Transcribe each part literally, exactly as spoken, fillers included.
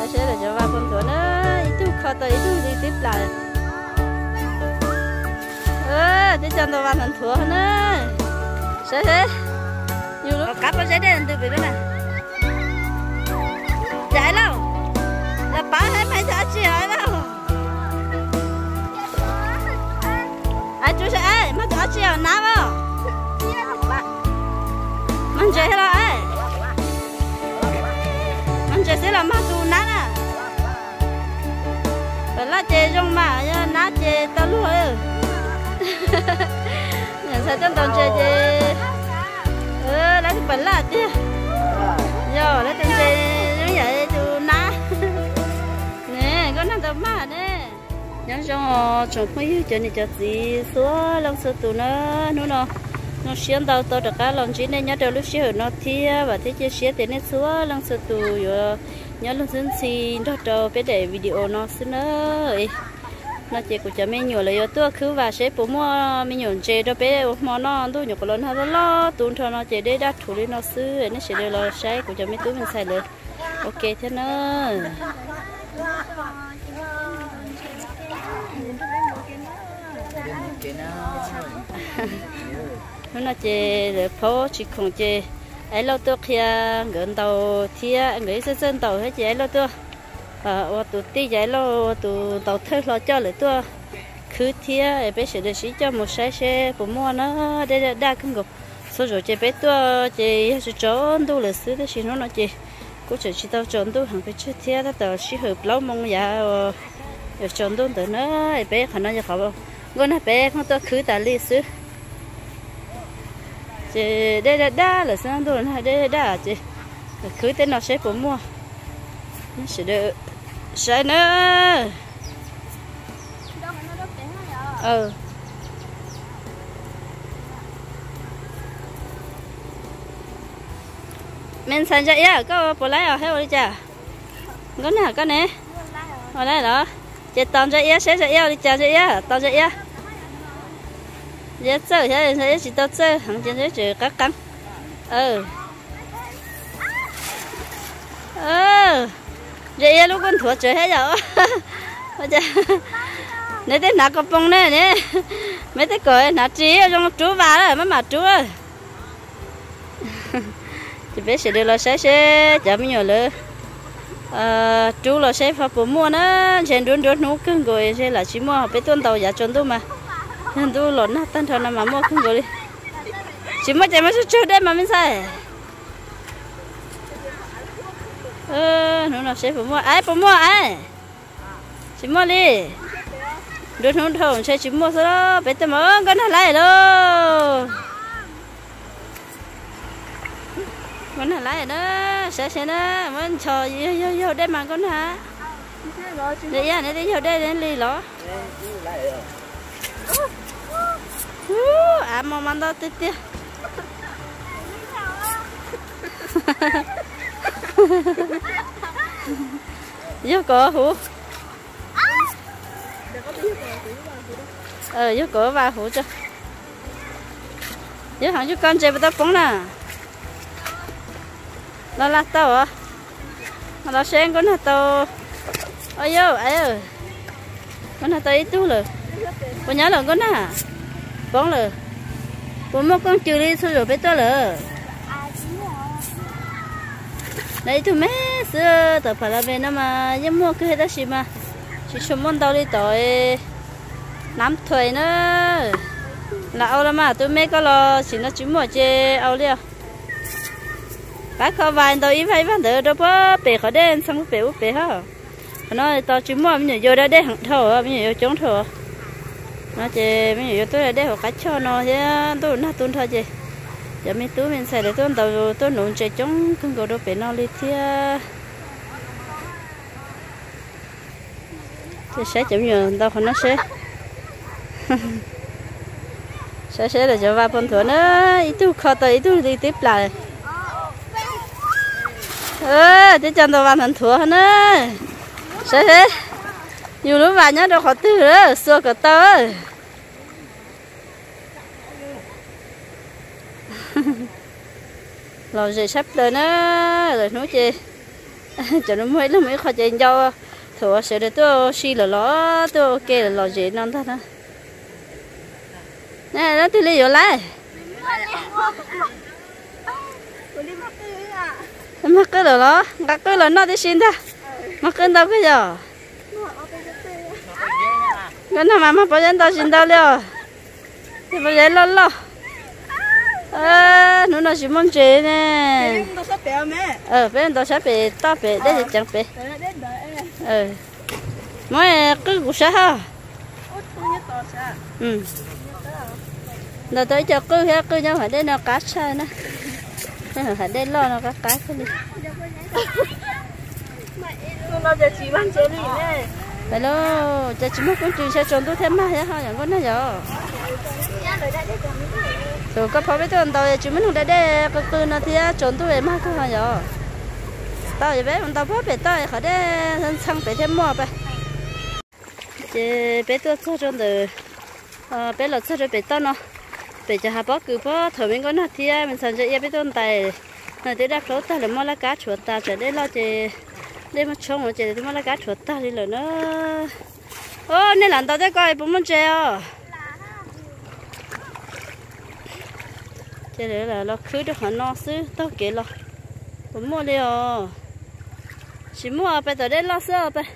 sẽ sẽ là cho ba con thua nữa ít khó tới ít đi tiếp lại ơ để cho nó ba thằng thua nữa sẽ sẽ nhiều lúc cắt nó sẽ đến từ bên này chạy đâu là bá hay mấy cháu chị hỏi đâu ai chú sẽ ai mà cháu chị ở nào vào mình chơi hết rồi mình chơi sẽ làm mà tụ nát à vậy là chơi trong mà nát chơi tao luôn nhận sao trong tao chơi chơi ơ lấy cái là chứ rồi lấy tiền chơi như vậy tụ nát nè có năm tao mà nè nhớ cho chồng mấy chuyện này cho gì số lần số tụ nó nó nó nó xuyên đầu tôi được cả lần chỉ nên nhớ đầu lúc xưa nó thia và thế chia sẻ tiền nên số lần số tụ rồi nhớ lần xin xin đó cho bé để video nó xin ơi nó chỉ của cho mình nhiều là tôi cứ và sẽ bố mua mình nhiều chơi đó bé mà nó tôi nhiều cái lần hay lo tuôn cho nó chỉ để đắt thủ đi nó xứ nó sẽ được là sẽ của cho mình túi mình xài được ok thế nữa nó là chơi để phố chỉ không chơi ấy lâu tôi kia gần tàu thia người dân dân tàu hết chơi lâu tôi ờ tụi tí chơi lâu tụi tàu thơ lo cho lại tôi cứ thia bé sẽ được chỉ cho một xe xe của mua nó đây đa không gục số rồi chơi bé tôi chơi sự trốn tôi là xứ đó chỉ nó nói chơi cũng chỉ chỉ tao trốn tôi hàng cái chiếc thia đó tao chỉ hợp lâu mong dạ rồi trốn tôi từ nó bé khả năng cho họ con nó bé không tôi cứ tại lịch sử chị đây là đa là sao tôi nói đây là đa chị cứ tên nó sẽ cũng mua nó sẽ được sai nữa ừ mình sang chạy à có bỏ lái à hay đi chả con nào con này bỏ lái đó chị tao chạy sẽ chạy đi chả chạy tao chạy giờ chơi thế thế chỉ tao chơi hàng trên thế chỉ các cắn ừ ừ vậy lúc con thua chơi hết rồi bây giờ nếu thế nào có bông này nè mấy thế cười nào trí trong chú vào rồi mấy mà chú ơi chị biết sẽ được là sẽ sẽ chậm nhiều nữa chú là sẽ phải phụ mua nó trên đốn đốn nấu cưng rồi sẽ là chỉ mua bé tuần tàu giả trốn tôi mà nên tôi lộn nát tan thầu nằm mà mua không rồi đi chỉ mới chạy mới chút đấy mà mình sai ơ nó là sẽ phải mua ai phải mua ai chỉ mua đi đôi thùng thùng sẽ chỉ mua số đó bé tao mở cái này lại luôn con này lại đó sẽ sẽ đó mình chờ vô vô vô đây mà con hả để ra để vô đây để đi lỏ à mà mang đó tít tít vô cổ hủ ờ vô cổ vào hủ cho vô hàng vô con chơi bắt đầu bóng nè nó là tao à nó xem con hạt tao ơi vô ấy con hạt tao ít tu rồi con nhớ là con à con rồi con mua con chữ đi rồi biết tôi rồi đấy tụi mấy xưa tao phải là về nó mà nhưng mua cái đó gì mà chỉ chọn món tao đi tội nắm thuê nữa là ao mà tụi mấy có lo chỉ nó chỉ mua chơi ao liao bác khó vài tao ý phải bắt được đâu có bể khó đen xong bể bể ha nó tao chỉ mua mình vô đây để hàng thầu mình vô chống thầu nó chơi mình vô tôi để họ cắt cho nó chứ tôi nó tuôn thôi chứ giờ mình túi mình xài để tôi tàu tôi nộn chơi chống không có đâu bể nó đi thì thì sẽ chậm nhiều tao không nó sẽ sẽ sẽ là cho ba con thua nữa ít tu khó tới ít tu đi tiếp lại ơ để cho tao ba thằng thua nữa sẽ thế nhiều lúc vào nhá đâu khó tư nữa xua cả tao rồi gì sắp lên á rồi nói chi cho nó mới lúc mới khó chơi nhau thua sẽ được tôi xí là nó tôi ok là lo gì non thôi nè nè nó tôi lấy vô lại mắc cái rồi đó mắc cái là nó đi xin ta mắc cái đâu cái giờ cái nào mà mắc bao nhiêu tao xin đâu liền thì bao nhiêu lo lo à nó nói chỉ mong chơi nè ờ bên đó sẽ bị to bị đấy thì chẳng bị ờ mỗi cứ củ sa ha ừ rồi tới cho cứ hết cứ nhau phải đến nó cá sai nè phải đến lo nó cá cá cái gì nóจะchỉ bán chơi đi nè phải loจะchỉ mất con chữ sẽ trốn tôi thêm mà hết ha những con này rồi rồi có phải biết tôi tao chỉ muốn không để để cái cứ nó thì trốn tôi về mà thôi hả rồi tao vậy bé tao phải bé tao khỏi để sang bé thêm mua bé chị bé tôi cho trốn từ bé lọt cho bé tao nó bé cho hai bó cứ bó thổi mình có nó thì mình sản xuất bé tôi tài này tới đáp lỗ ta là mua lá cá chuột ta trở đến lo chị để mà trông rồi chị để mua lá cá chuột ta đi rồi nó ô nên làm tao tới coi bún món treo cái đấy là nó khứ được họ nó xứ tao kể lo cũng mua đi à chỉ mua bây giờ đến lo sơ bây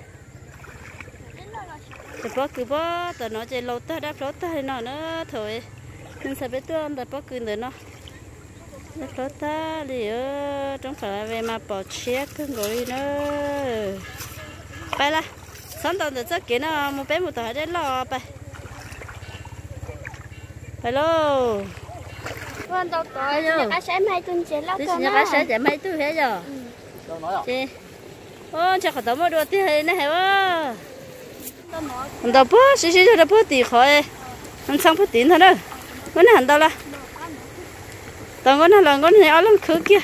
giờ bó cứ bó tao nói chơi lâu ta đáp lót ta hay nó nữa thôi nên sao biết tôi tao bó cứ nữa nó đáp lót ta đi ở trong phải là về mà bỏ chết cứ ngồi nữa bây là sáng tao được chắc kỹ nó một bé một tỏi đến lo bây hello con đâu có nhà cá sấu mấy tuần chế lắm con nhà cá sấu chế mấy tuần hết rồi chị ô chắc phải tao mua đồ thì này hả vợ anh tao bớt xí xí cho tao bớt tiền khỏi anh sang bớt tiền thôi đó cái này anh tao là tao cái này là cái này áo lông khứ kia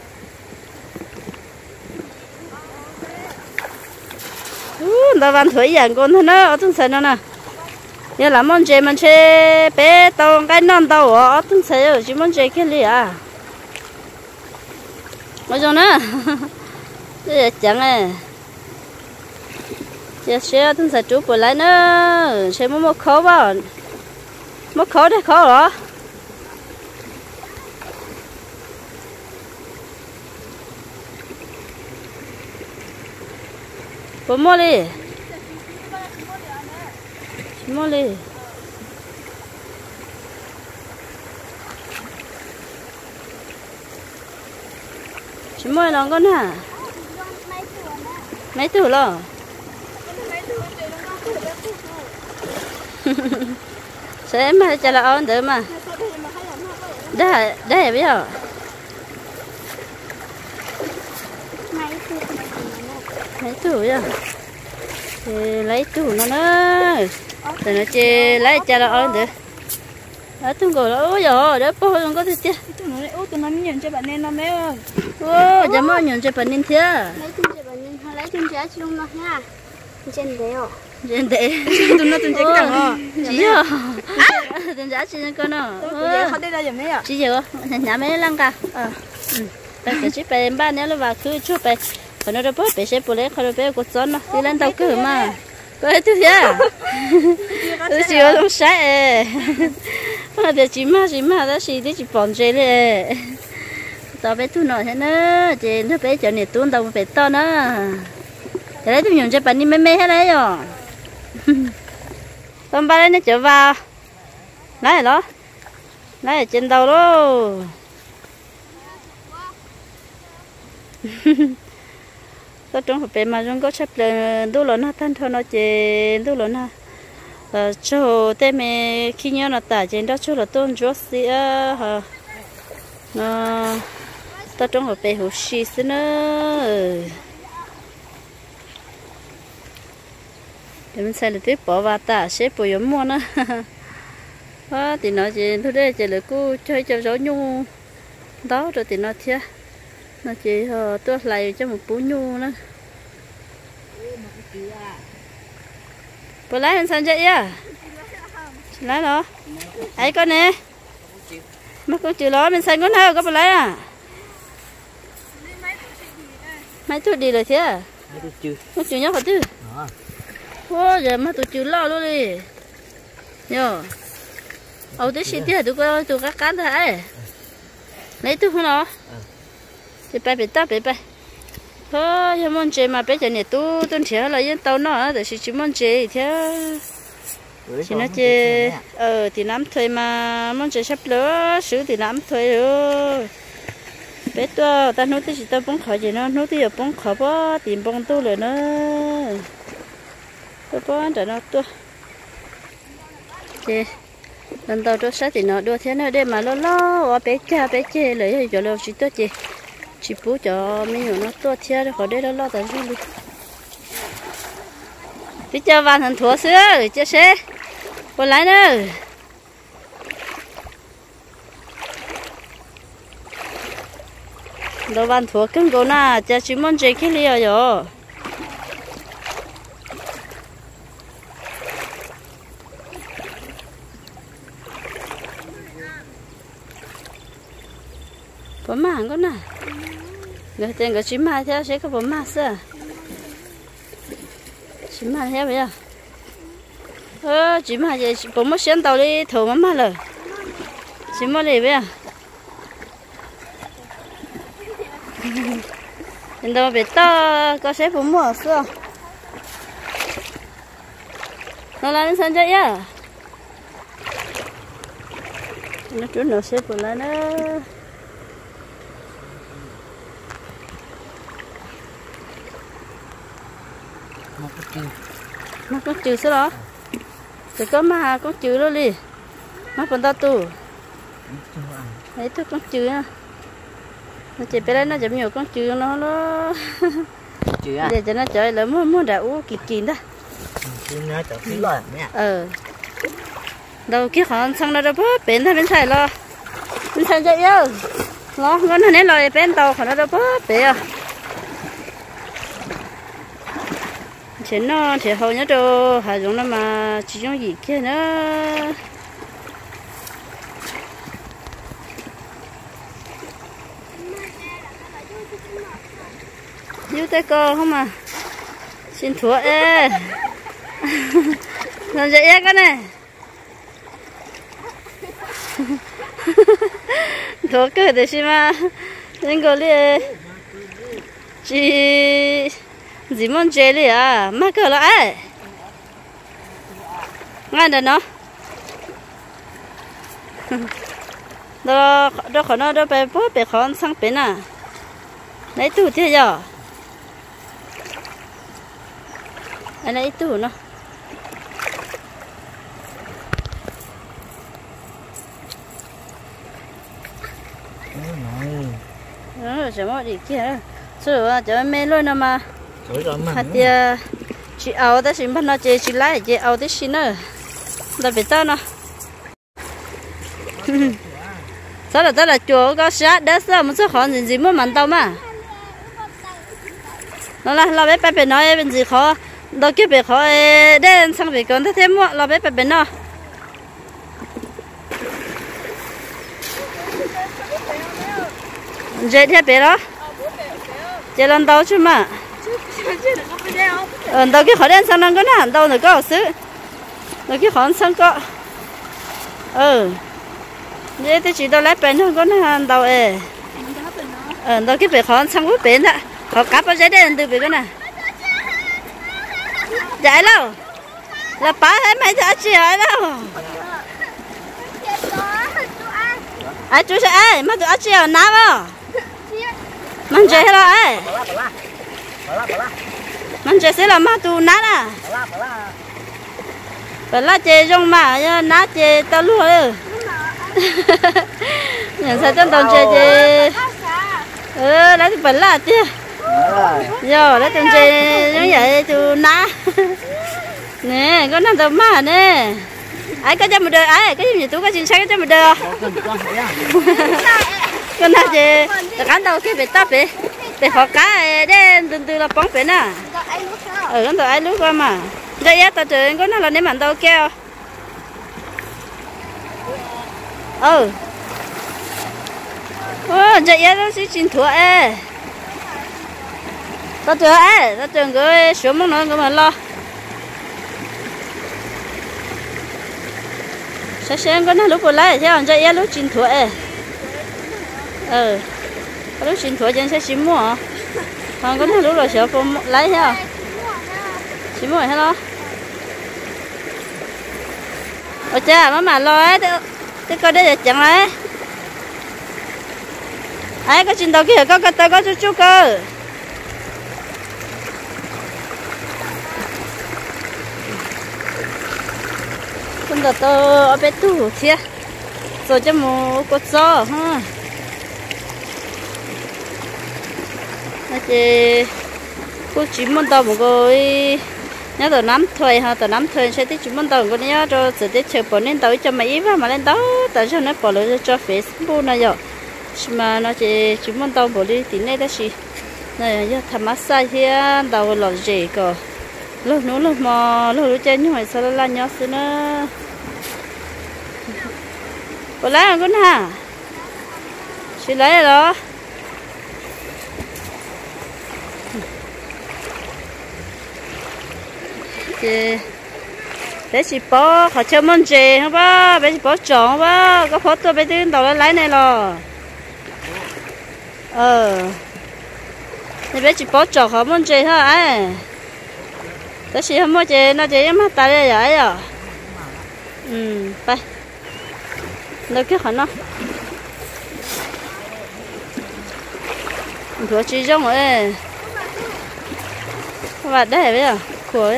tao van thổi dạng con thôi đó ở trong sân đó nè giờ làm món gì mà chơi bé tao cái non tao ở trong sân rồi chỉ món gì cái gì à bây giờ nè cái chẳng này giờ xe trong sân chú lại nữa xe mua một khẩu vào một khẩu đấy khẩu rồi bố mua đi mua đi chỉ mua lòng con hả mấy tuổi rồi sẽ mà cho là ổn được mà đây đây bây giờ mấy tuổi rồi thì lấy tủ nó nữa rồi nó chơi lấy cho nó ổn được ở tung cổ nó ôi giời đó bố không có thể chơi tụi nó út tụi nó nhận cho bạn nên nó mấy ơi ô giờ mới nhận cho bạn nên thế lấy chân cho bạn nên lấy chân trái chung nó nha chân đấy rồi chân đấy tụi nó chân trái cái thằng đó chỉ à chân trái chỉ con nó họ đây là gì mấy à chỉ giờ nhà mấy lăng cả ờ bây giờ chỉ phải ba nếu là vào cứ chụpไปcòn nó đâu bớt bị xe bù lẽ không bị cột gió nó đi lên tàu cứ mà có hết thứ thế tôi chỉ có trong sai mà để chỉ mà chỉ mà đó chỉ để chỉ bòn chơi đấy tao bé thu nọ thế nữa chị nó bé cho nhiệt tuôn tao bé to nữa để lấy tôi dùng cho bạn đi mê mê hết đấy rồi con ba đấy nó trở vào lấy đó lấy ở trên đầu đó có trong hộp mà chúng có chấp là đu lớn ha thân thôi nó chỉ đu lớn ha ờ cho tên mẹ khi nhớ nó tả trên đó cho là tôn chúa sĩ hả nó ta trong hộp bể hộp xì xin nữa để mình xem là tiếp bỏ vào tả xếp bồi giống mua nữa đó thì nó chỉ thôi đây chỉ là cô chơi cho gió nhu đó rồi thì nó thiệt nó chỉ uh, tôi lại cho một bú nhu nữa bữa lái anh sao vậy à lái đó ấy con nè mất con chịu lo mình xanh con nào có bữa lái à mấy tôi đi rồi thế à? Mấy tôi chưa. Mấy chú nhóc hả chứ? Ô giờ mà tụi chú lo luôn đi. Nhờ. Ồ tôi xin tiền tụi con tụi các cá thôi. Lấy tôi không nó. Chị bay bị tao bị bay. Thôi giờ món chơi mà bây giờ này tôi tôi thấy là yên tàu nó để chỉ món chơi thế. Chỉ nói chơi ờ thì nắm thuê mà món chơi sắp lỡ sứ thì nắm thuê rồi. Bé tôi ta nói tới chỉ tao bông khỏi gì nó nói tới giờ bông khỏi bó tìm bông tôi rồi nó. Tôi bó để nó tôi. Chị lần đầu tôi sát thì nó đua thế nào để mà lo lo bé cha bé chê lấy cho lo chỉ tôi chị chỉ bố cho mấy người nó tôi thế để khỏi để nó lo tận xuống đi. Bây giờ vào thành thua xưa chứ xe còn lại nữa. Đồ van thua cưng cô na cha chỉ muốn chơi cái liều rồi. Bấm mà con nè, người tên cái chim mai theo sẽ có bấm mà sao? Chim mai theo bây giờ, ơ chim mai vậy bấm mất xuyên tàu đi thầu bấm mà rồi, chim mai đi bây giờ, hiện tại bây giờ có sẽ bấm mua sao? Nó làm sao vậy à? Nó trốn nó sẽ bấm lại nữa. Nó có chữ sao đó? Thì có mà có chữ đó đi. Nó còn tao tu. Đấy tôi con chữ á. Nó chỉ biết nó chấm nhiều con chữ nó nó. Chữ à? Để cho nó chơi là muốn muốn đã uống kịp kín đó. Chữ nó chở phí rồi mẹ. Ờ. Đầu kia họ sang nó đâu bớt bên thay bên thay lo. Bên thay chơi yêu. Lo ngon hơn nên lo bên tàu họ nó đâu bớt bể à. Thế nó thì hầu nhất đâu hà giống nó mà chỉ trong gì kia nữa. Yêu tay cô không mà xin thua ê. Làm gì vậy con này? Thua cơ để xem mà nên cô đi chị gì muốn chơi đi à? Má cờ lại ngay đây nó đó đó khó nó đó bé bố bé khó sang bên à lấy tủ thế giờ anh lấy tủ nó đó sẽ mất đi kia rồi cho mẹ luôn nó mà hạt tiền chị áo đó xin bắt nó chơi chị lấy chị áo đó xin nữa đặc biệt tao nó sao là tao là chúa có sát đó sao một số khó gì gì muốn mặn tao mà nó là là bé bé bé nói bên gì khó đó kia bé khó đến sang bé còn thêm mua là bé bé bé nó chơi thế bé đó chơi lần đầu chứ mà ờ đầu kia khỏi đen sang nó có nè đầu nữa có xứ đầu kia khỏi sang có ừ vậy thì chỉ đầu lấy bền hơn có nè đầu ê ờ đầu kia phải khỏi sang với bền đó khỏi cắt bao giấy đen từ bền cái nè giải đâu là bá hết mấy thằng chị hỏi đâu ai chú sẽ ai mà tụi chị ở nào à mình chơi hết rồi mình chơi sẽ là mà tụi nát à phải là chơi trong mà nát chơi tao luôn rồi nhận sao trong tàu chơi chơi ừ lấy thì phải là chứ giờ lấy tụi chơi như vậy tụi nát nè có năm tàu mà nè ai có cho một đời ai cái gì tụi có chính xác cho một đời con nào chơi cán đầu kia phải tấp đi để họ cá đen từ từ là bóng phải nè ở con tàu ai lúc qua mà đây á tao chơi có nó là nếu mà tao kêu ừ ô vậy á nó sẽ chín thua ê tao chưa ấy tao chưa cái xuống món nó cũng mà lo sáng sáng có nó lúc vừa lấy chứ còn cho em lúc chín tuổi ừ lúc chín tuổi chân sẽ chín mua còn có nó lúc rồi sợ không lấy ha chín mua hay lo ở cha má mà lo ấy thế coi đây là chẳng đấy ấy có chín đầu kia có cái tay có chút chút cơ con đợt tôi ở bên tủ kia rồi cho một cột gió ha nó chỉ cô chỉ muốn tao một cái nhớ tao nắm thuê ha tao nắm thuê sẽ tiếp chỉ muốn tao con nhớ cho sẽ tiếp chờ bỏ lên tao cho mày và mà lên tao tao cho nó bỏ lại cho Facebook này rồi mà nó chỉ chỉ muốn tao bỏ đi tí này đó gì này giờ thầm massage kia tao làm gì cơ lúc nữa lúc mà lúc lúc chơi như vậy sao là nhớ xí nữa có lấy con ha chị lấy rồi chị để chị bỏ họ chơi món gì không ba bé chị bỏ chọn ba có phốt tôi bé tin tàu lấy này rồi ờ thì bé chị bỏ chọn họ món gì hả ấy đó chị không mua chị nó chị em hát tay đây vậy à ừไปnó cái hả nó của chị giống ấy các bạn đây bây giờ của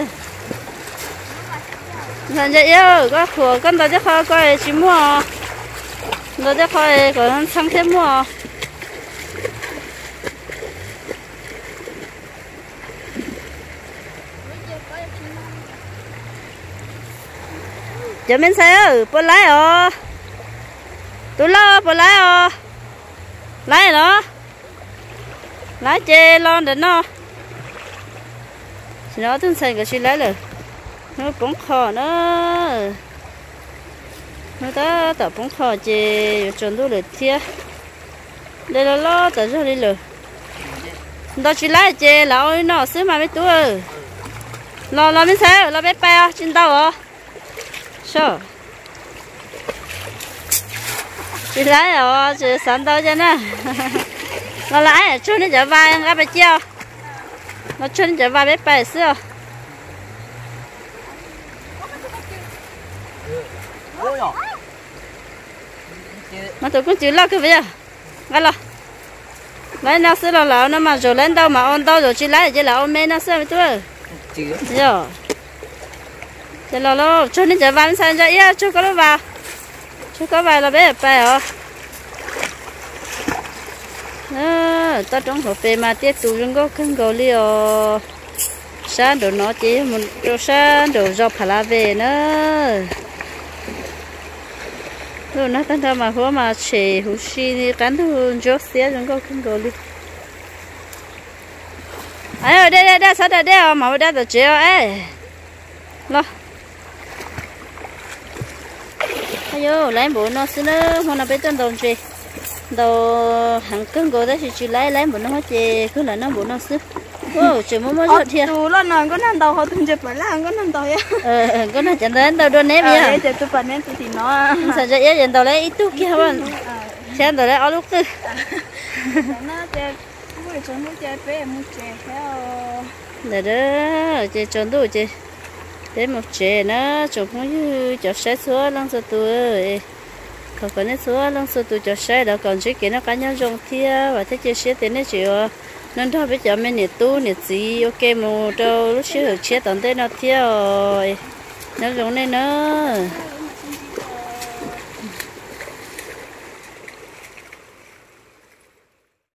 thằng chị yêu có của con tao chắc khó coi chị mua nó chắc coi còn sang thêm mua giờ mình sẽ bỏ lái à tôi lo bỏ lái à lái nó lái chê lo đến nó chỉ nó thân xây cái gì lái rồi nó bóng khò nữa nó ta tập bóng khò chê chuẩn đủ được thiê đây là lo tập cho đi rồi đó chỉ lái chê lão nó xứ mà mấy tuổi lo lo mình sẽ lo bé pe trên tàu à sao chị lái rồi chị sẵn tao cho nè nó lái cho nó trở vai ngã bay treo nó cho nó trở vai bé bay xưa mà tụi con chịu lo cái gì ngay lo lấy nó xưa là lão nó mà rồi lên đâu mà on đâu rồi chị lái chị lão mê nó xưa với tôi rồi cho lo lo cho nên giờ van sang cho ia cho có nó vào cho có vào là bé bé hả đó ta trong hộp về mà tiếp tục chúng có khăn gấu liều sáng đồ nó chỉ một đồ sáng đồ rau phá lá về nữa rồi nó tan ra mà hoa mà chè hú xì đi cắn thu cho xé chúng có khăn gấu liều ấy đây đây đây sao đây đây mà đây là chè ấy lo ayo lấy bộ nó xí nữa hôm nào bé chân đồng chị đầu hàng cân gỗ đó thì chị lấy lấy bộ nó hết chị cứ là nó bộ nó xí ô chị muốn mua chút thiệt đủ lo nào có nằm đầu họ từng chụp phải là có nằm đầu ya ờ có nó chẳng đến đâu đâu ném vậy ờ chụp tụi bạn ném thì nó sao cho yếu dần đầu lấy ít chút kia không xem đầu lấy ở lúc tư nó chơi mua cho mua chơi bé mua chơi theo để đó chị chọn đủ chị để một trẻ nó chụp nó như cho xe xuống lăng số tuổi còn còn nó xuống lăng số tuổi cho xe đó còn chỉ kia nó cá nhân dùng thia và thế chia sẻ tiền nó chịu nên thôi bây giờ mình nhiệt tu nhiệt gì ok một đâu lúc xưa được chia tận đây nó thia rồi nó dùng này nữa